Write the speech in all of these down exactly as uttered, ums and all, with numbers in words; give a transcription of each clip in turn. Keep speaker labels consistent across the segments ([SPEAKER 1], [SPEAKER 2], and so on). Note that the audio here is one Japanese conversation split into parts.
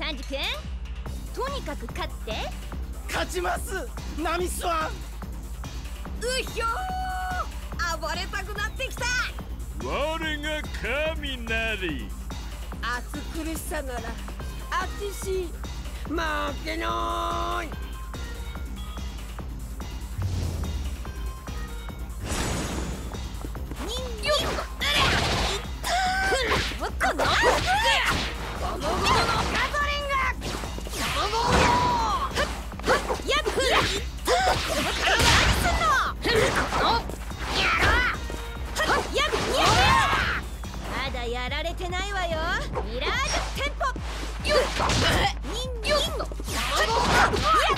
[SPEAKER 1] サンジ君、とにかく勝って。
[SPEAKER 2] 勝ちます、ナミスワン。
[SPEAKER 1] うひょー、暴れたくなってきた。
[SPEAKER 3] 我が神なり。
[SPEAKER 4] 暑苦しさならあちし負けない。
[SPEAKER 1] 人形のあれいったー、このゴゴゴのガソリンがゴゴゴよー。やっふらいったー、何すんのこのやろう。やっやっまだやられてないわよ。ミラージュテンポよっ人形のゴゴゴやっ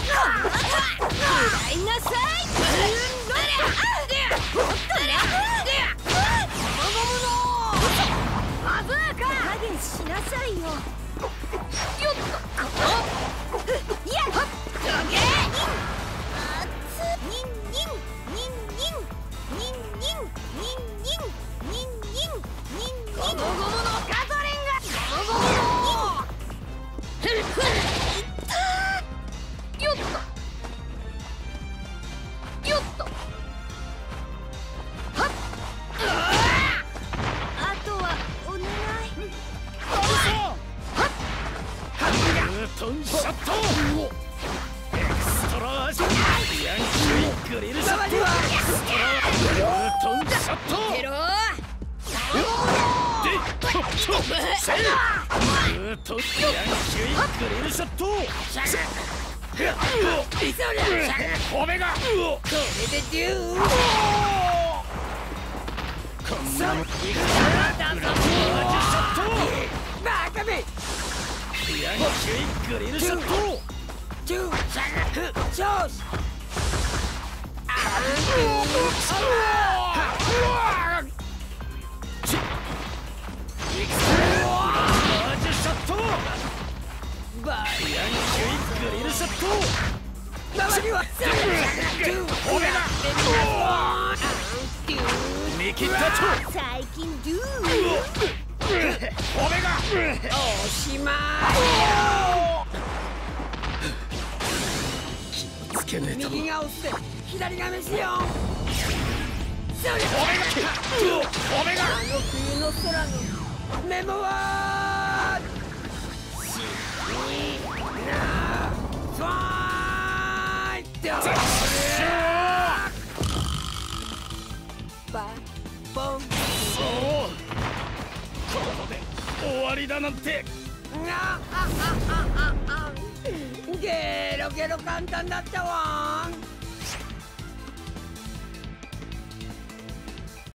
[SPEAKER 1] 歌いなさい。うんあれあでほっとねバブーカ加減しなさいよ。よっとこのいやほっとげあつニンニンニンニンニンニンニンニンニンニンニンゴムゴムのガソリンがゴムゴムのふるふるいったー。よっとよっとはっあとはお願い。
[SPEAKER 2] トンシャットエクストラージョンヤンキーグリルシャットエクストラートンシャット
[SPEAKER 1] ゲロー
[SPEAKER 2] でトットセルトヤンキーグリルシャット褒めがこれでデューこんなのいくらだぞバカめヤンキーグリルシャットチューシャガフショーシアンキーチエクストラージシャットバイヤンキーグリルシャット周りはチューホメが見切ったと
[SPEAKER 1] 最近ドゥー
[SPEAKER 2] ホメが
[SPEAKER 4] おしま
[SPEAKER 2] いつけねえと
[SPEAKER 4] 右が押して左が飯よ。それ
[SPEAKER 2] ホメがホメが
[SPEAKER 4] あの冬の空のメモはシーナファイトバボン
[SPEAKER 2] そうここで終わりだなんて
[SPEAKER 4] ゲロゲロ簡単だったわ。